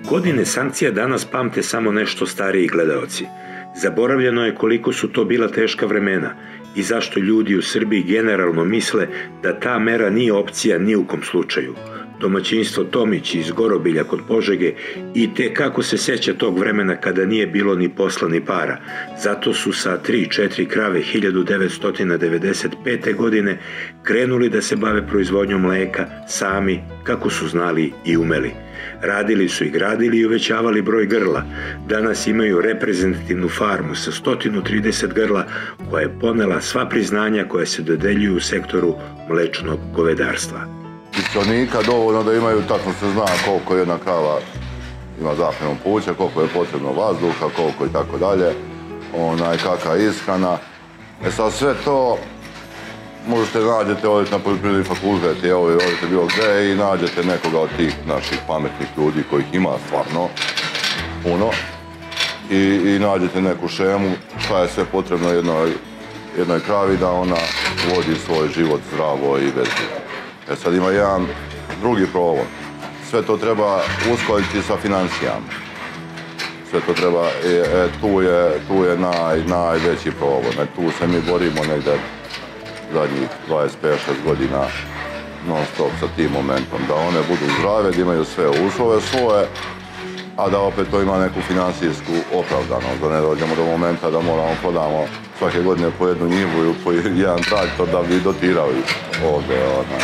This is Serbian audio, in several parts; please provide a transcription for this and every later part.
Godine sankcija danas pamte samo nešto stariji gledaoci. Zaboravljeno je koliko su to bila teška vremena i zašto ljudi u Srbiji generalno misle da ta mera nije opcija ni u kom slučaju. Domaćinstvo Tomić iz Gorobilja kod Požege i te kako se seća tog vremena kada nije bilo ni posla ni para. Zato su sa 3-4 krave 1995. godine krenuli da se bave proizvodnjom mleka sami kako su znali i umeli. Radili su i gradili i uvećavali broj grla. Danas imaju reprezentativnu farmu sa 130 grla koja je ponela sva priznanja koja se dodeljuju u sektoru mlečnog govedarstva. Ispitanika dovoljno da imaju, tačno se zna koliko jedna krava ima zaprenom puća, koliko je potrebno vazduha, koliko i tako dalje, kakva je ishrana. Sad sve to možete nađete, odete na poljoprivredni fakultet, odete bilo gde i nađete nekoga od tih naših pametnih ljudi kojih ima stvarno puno i nađete neku šemu šta je sve potrebno jednoj kravi da ona vodi svoj život zdravo i bezbedno. Sad ima jedan drugi problem. Sve to treba uskladiti sa financijama. Sve to treba, tu je najveći problem. Tu se mi borimo negde zadnjih 25-6 godina non stop sa tim momentom. Da one budu zdrave, da imaju sve uslove svoje, a da opet to ima neku finansijsku opravdanost. Da ne dođemo do momenta da moramo prodamo svake godine po jednu njivu i po jedan traktor da bi dotirali ovde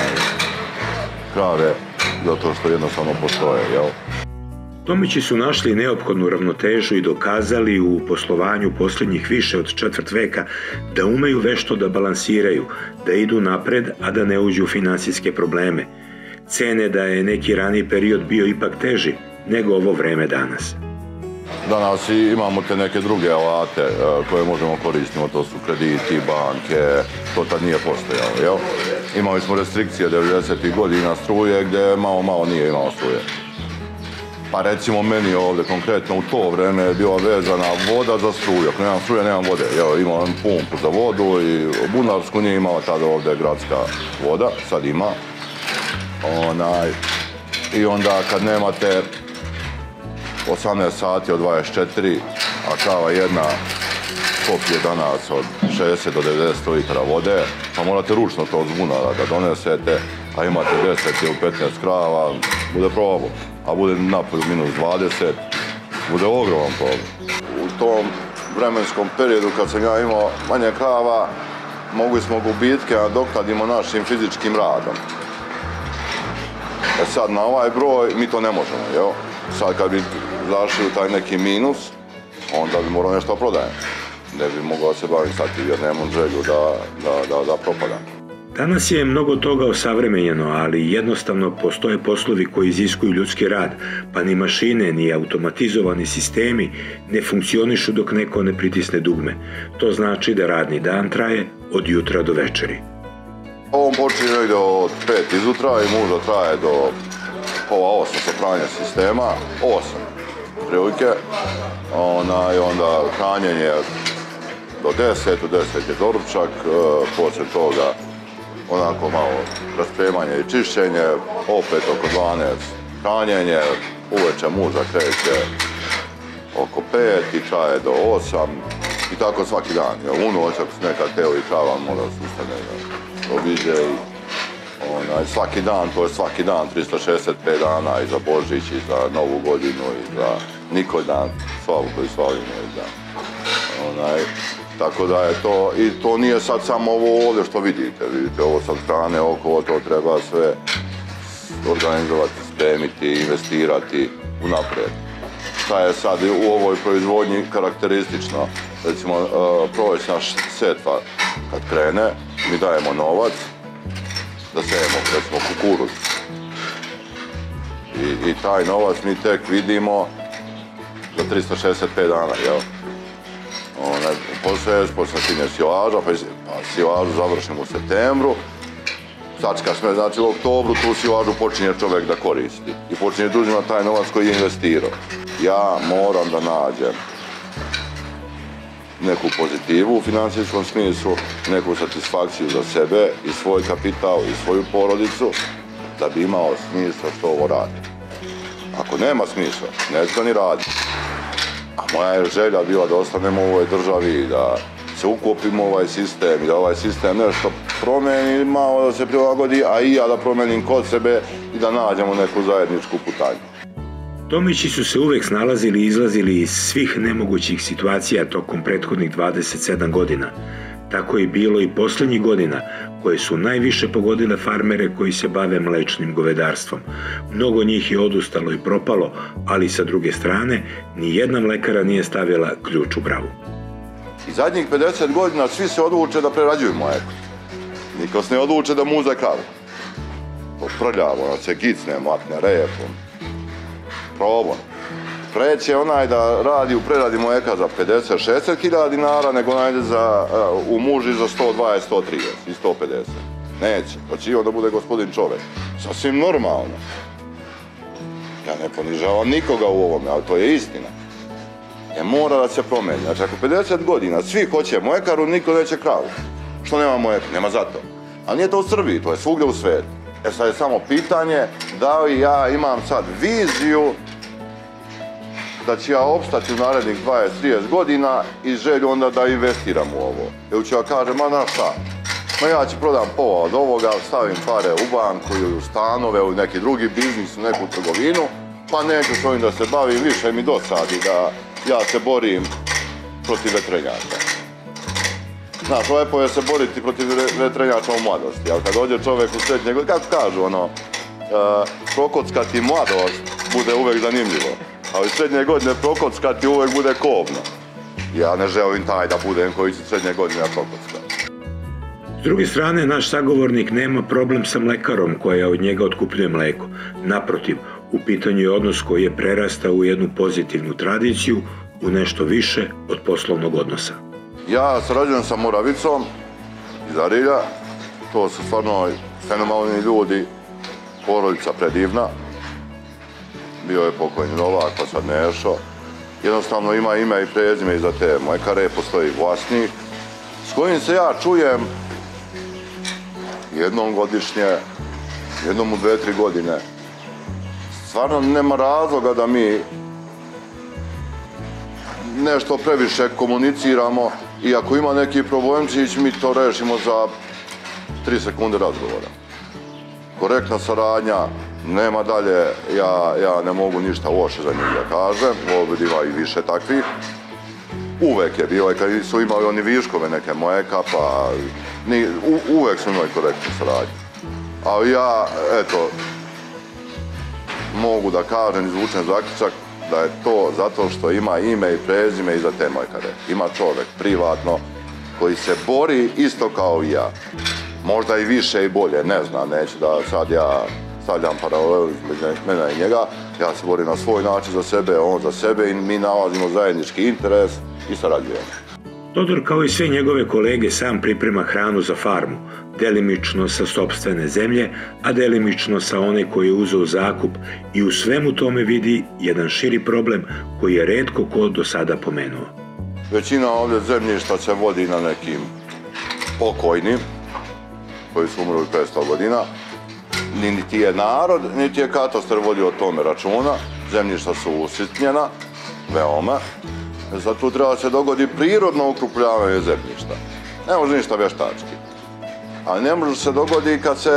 krave, zato što jednostavno postoje, jel? Tomići su našli neophodnu ravnotežu i dokazali u poslovanju posljednjih više od četvrt veka da umeju vešto da balansiraju, da idu napred, a da ne uđu u finansijske probleme. Cene da je neki raniji period bio ipak teži nego ovo vreme danas. Danas imamo te neke druge alate koje možemo koristiti, to su krediti, banke, to tad nije postojalo, jel? Imali smo restrikcije 90. godina struje gdje malo nije imalo struje. Pa recimo meni ovdje konkretno u to vreme je bila vezana voda za struju. Ako nemam struje, nemam vode. Imam pumpu za vodu i bunarsku nije imala tada ovdje gradska voda, sad ima. I onda kad nemate 18 sati od 24, a krava jedna popije danas od 60 do 90 litara vode, pa morate ručno to od bunara da donesete, a imate 10 ili 15 krava, bude problem. A bude napolju minus 20, bude ogroman problem. U tom vremenskom periodu kad sam ja imao manje krava, mogli smo gubitke nadoknadimo našim fizičkim radom. Sad na ovaj broj mi to ne možemo, jel? Sad kad bi zašli u taj neki minus, onda bi morao nešto prodajem. Ne bi mogao se baviti sad jer nemam želju da propadam. Danas je mnogo toga osavremenjeno, ali jednostavno postoje poslovi koji iziskuju ljudski rad, pa ni mašine, ni automatizovani sistemi ne funkcionišu dok neko ne pritisne dugme. To znači da radni dan traje od jutra do večeri. On počinje negdje od 5 izutra i možda traje do pola 8 sa pranjem sistema, 8 prilike. Onda hranjenje do 10, u 10 je doručak, poslije toga onako malo raspremanje i čišćenje, opet oko 12 hranjenje, uveče muža kreće oko 5 i traje do 8 i tako svaki dan. U noć ako se neka teo i krava mora se ustane da obiđe i svaki dan, to je svaki dan, 365 dana i za Božić i za Novu godinu i za Nikoldan, slavu koju slavimo i za tako da je to, i to nije sad samo ovo ovdje što vidite ovo sad strane okolo, to treba sve organizovati, spremiti, investirati unaprijed. Šta je sad u ovoj proizvodnji karakteristično, recimo prolećna setva kad krene, mi dajemo novac da sejemo, recimo kukuruz. I taj novac mi tek vidimo za 365 dana, jel? Poseješ, poslije stinje silaža, pa silažu završimo u septembru, sačekaš me, znači u oktobru tu silažu počinje čovjek da koristi i počinje da uzima taj novac koji je investirao. Ja moram da nađem neku pozitivu u financijskom smislu, neku satisfakciju za sebe i svoj kapital i svoju porodicu da bi imao smisla što ovo radi. Ako nema smisla, neće to ni raditi. A moja je želja bila da ostanemo u ovoj državi, da se ukopimo u ovaj sistem i da ovaj sistem nešto promeni, malo da se prilagodi, a i ja da promenim kod sebe i da nađemo neku zajedničku putanju. Tomići su se uvek snalazili i izlazili iz svih nemogućih situacija tokom prethodnih 27 godina. Tako je bilo i posljednjih godina, koje su najviše pogodile farmere koji se bave mlečnim govedarstvom. Mnogo njih je odustalo i propalo, ali sa druge strane, ni jedna mlekara nije stavila ključ u bravu. I zadnjih 50 godina svi se odluče da prerađuju mlijeko. Niko se ne odluče da muze kavu. To prljavo, da se gicne, mlatne repom. Problem. Preće onaj da radi u preradi mlijeka za 50-60 hiljada dinara, nego onaj u muži za 120, 130 i 150. Neće. Hoće da bude gospodin čovjek. Sasvim normalno. Ja ne ponižavam nikoga u ovome, ali to je istina. Mora da se promeni. Znači, ako 50 godina svi hoće mlekaru, niko neće kravu. Što nema mlijeka? Nema zato. Ali nije to u Srbiji, to je svugdje u svijetu. Sad je samo pitanje da li ja imam sad viziju da ću ja opstati u narednih 20-30 godina i želju onda da investiram u ovo. Ili ću ja kažem, ma znaš šta, ja ću prodam pola od ovoga, stavim pare u banku ili u stanove, u neki drugi biznis, u neku trgovinu, pa neću s ovim da se bavim, više mi dosadi da ja se borim protiv vetrenjača. Znaš, lepo je se boriti protiv vetrenjača u mladosti, ali kad dođe čovjek u srednje godine, kako kažu, prokockati mladost bude uvek zanimljivo, ali srednje godine prokockati uvek bude kobno. Ja ne želim taj da budem koji će srednje godine prokockati. S druge strane, naš sagovornik nema problem sa mlekarom koja od njega otkupljuje mleko. Naprotiv, u pitanju je odnos koji je prerastao u jednu pozitivnu tradiciju, u nešto više od poslovnog odnosa. Ja sarađujem sa Moravicom iz Arilja, to su stvarno fenomenalni ljudi, porodica predivna. Bio je pokojni Novak, pa sad Nešo. Jednostavno ima ime i prezime iza te mlekare, postoji vlasnik s kojim se ja čujem jednom godišnje, jednom u 2-3 godine. Stvarno nema razloga da mi nešto previše komuniciramo i ako ima neki problemčić, mi to rešimo za 3 sekunde razgovora. Korektna saradnja, nema dalje, ja ne mogu ništa loše za njih da kažem, ovdje ima i više takvih. Uvek je bilo, kad su imali oni viškove neke mleka, pa uvek su imali korektnu saradnju. Ali ja, eto, mogu da kažem, izvučem zaključak, da je to zato što ima ime i prezime iza te mlekare. Ima čovjek privatno koji se bori isto kao i ja. Možda i više i bolje, ne znam, neću da sad ja stavljam paralelu između mene i njega. Ja se borim na svoj način za sebe, on za sebe i mi nalazimo zajednički interes i sarađujemo. Todor, kao i sve njegove kolege, sam priprema hranu za farmu, delimično sa sopstvene zemlje, a delimično sa one koje je uzeo zakup i u svemu tome vidi jedan širi problem koji je retko ko do sada pomenuo. Većina ovdje zemljišta se vodi na nekim pokojnim, koji su umrli 500 godina. Niti je narod, niti je katastar vodio o tome računa. Zemljišta su usitnjena, veoma. Zato treba se dogodi prirodno ukrupljavanje zemljišta. Ne može ništa vještački. Ali ne može se dogodi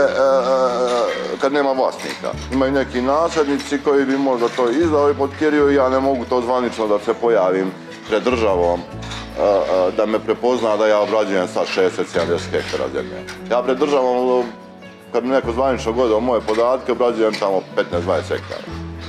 kad nema vlasnika. Imaju neki nasljednici koji bi možda to izdali pod kiriju i ja ne mogu to zvanično da se pojavim pred državom, da me prepozna da ja obrađujem sad 60-70 hektara zemlje. Ja pred državom, kad mi neko zvanično gleda moje podatke, obrađujem tamo 15-20 hektara.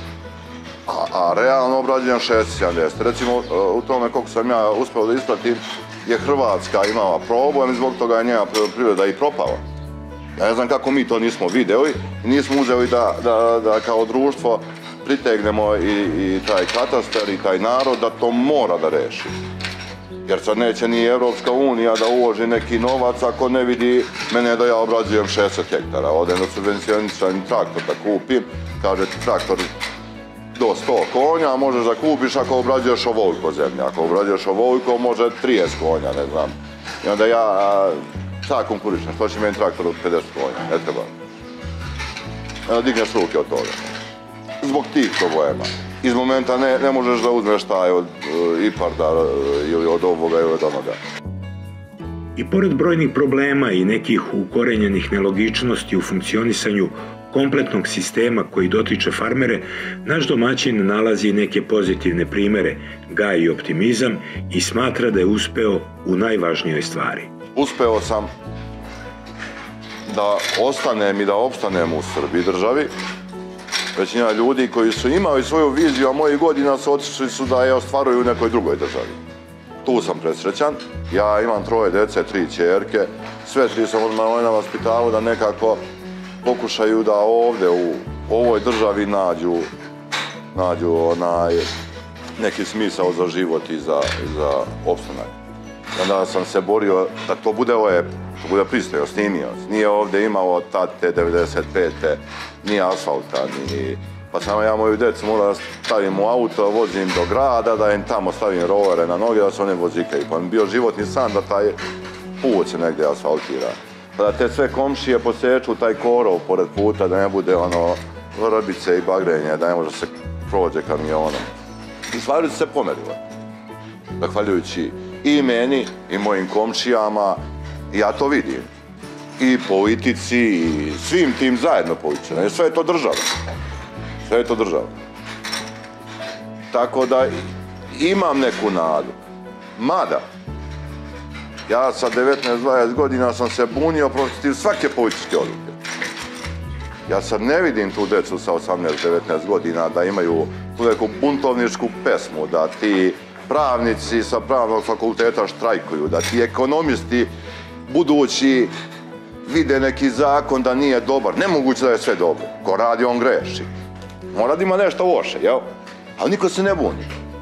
A realno obrađujem 60-70. Recimo, u tome koliko sam ja uspio da ispratim, je Hrvatska imala problem i zbog toga je njena poljoprivreda i propala. Ja ne znam kako mi to nismo vidjeli i nismo uzeli da kao društvo pritegnemo i taj katastar i taj narod da to mora da reši. Jer sad neće ni Evropska unija da uloži neki novac ako ne vidi mene da ja obrađujem 60 hektara. Odem na subvencionisan traktor da kupim, kaže ti traktor do 100 konja, možeš da kupiš ako obrađuješ ovoliko zemlje. Ako obrađuješ ovoliko, može 30 konja, ne znam. I onda ja šta konkurišem, što će meni traktor od 50 konja, ne treba. Digneš ruke od toga. zbog tih problema. Iz momenta ne možeš da uzmeš taj od IPARD-a ili od ovoga ili od onoga. I pored brojnih problema i nekih ukorenjenih nelogičnosti u funkcionisanju kompletnog sistema koji dotiče farmere, naš domaćin nalazi neke pozitivne primere, gaji optimizam i smatra da je uspeo u najvažnijoj stvari. Uspeo sam da ostanem i da opstanem u Srbiji državi. Većina ljudi koji su imali svoju viziju, a mojih godina su otišli su da je ostvaruju u nekoj drugoj državi. Tu sam presrećan. Ja imam 3 dece, 3 ćerke. Sve 3 sam odmah na vaspitavu da nekako pokušaju da ovdje u ovoj državi nađu neki smisao za život i za opstanak. Onda sam se borio da to bude lepo, to bude pristojno, snimio. Nije ovdje imao tad te 95. ni asfalta, pa sam ja moju djecu morao da stavim u auto, vozim do grada, da im tamo stavim rovere na noge, da se one vozikaju. Pa mi bio životni san da taj put se negdje asfaltira. Pa da te sve komšije poseču taj korov pored puta, da ne bude vrbice i bagrenje, da ne može se prođe kamionom. I stvari su se pomerile. Zahvaljujući i meni, i mojim komšijama, ja to vidim. I politici, i svim tim zajedno političarima. Sve je to država. Sve je to država. Tako da imam neku nadu. Mada, ja sa 19-20 godina sam se bunio protiv svake političke odluke. Ja sad ne vidim tu decu sa 18-19 godina da imaju tu neku buntovničku pesmu, da ti pravnici sa pravnog fakulteta štrajkuju, da ti ekonomisti budući vide neki zakon da nije dobar. Nemoguće da je sve dobro. Ko radi, on greši. Mora da ima nešto loše, jel? Ali niko se ne buni.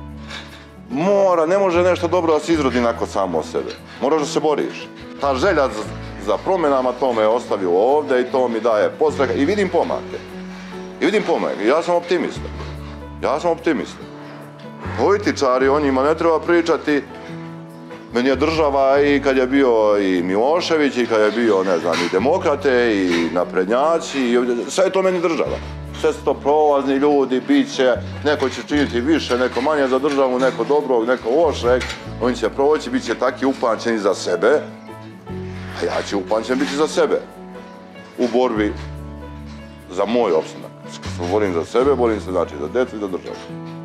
Ne može nešto dobro da se izrodi nakon samo od sebe. Moraš da se boriš. Ta želja za promjenama to me ostavio ovdje i to mi daje podstreka i vidim pomake. Ja sam optimista. Političari, o njima ne treba pričati. Meni je država i kad je bio i Milošević i kad je bio, ne znam, i demokrate i naprednjaci, sve je to meni država. Sve su to prolazni ljudi, bit će, neko će činiti više, neko manje za državu, neko dobrog, neko lošeg. Oni će proći, bit će taki upamćeni za sebe, a ja ću upamćen biti za sebe. U borbi za moj opstanak. Borim za sebe, borim se znači za djecu i za državu.